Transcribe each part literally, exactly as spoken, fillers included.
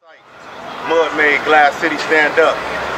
Mud made Glass City stand up.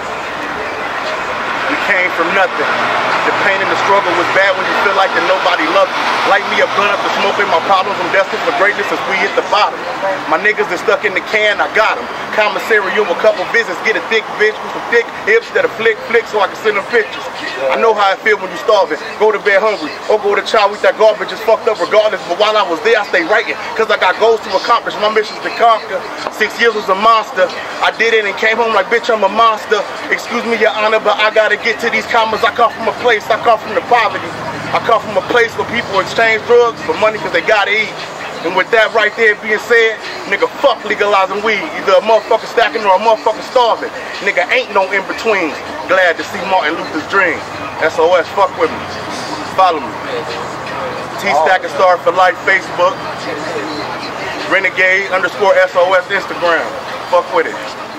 We came from nothing. The pain and the struggle was bad when you feel like that nobody loved you. Light me a blunt up to smoke in my problems. I'm destined for greatness as we hit the bottom. My niggas are stuck in the can, I got them. Commissary over a couple visits. Get a thick bitch with some thick hips that'll flick, flick so I can send them pictures. I know how I feel when you starving. Go to bed hungry or go to chow with that garbage. It's fucked up regardless. But while I was there, I stay writing. Cause I got goals to accomplish. My mission's to conquer. Six years was a monster. I did it and came home like, bitch, I'm a monster. Excuse me, your honor, but I gotta get to these commas. I come from a place, I come from the poverty. I come from a place where people exchange drugs for money because they gotta eat. And with that right there being said, nigga, fuck legalizing weed. Either a motherfucker stacking or a motherfucker starving. Nigga, ain't no in-betweens. Glad to see Martin Luther's dream. S O S, fuck with me. Follow me. T-Stacking Star for Life, Facebook. Renegade underscore S O S, Instagram. Fuck with it.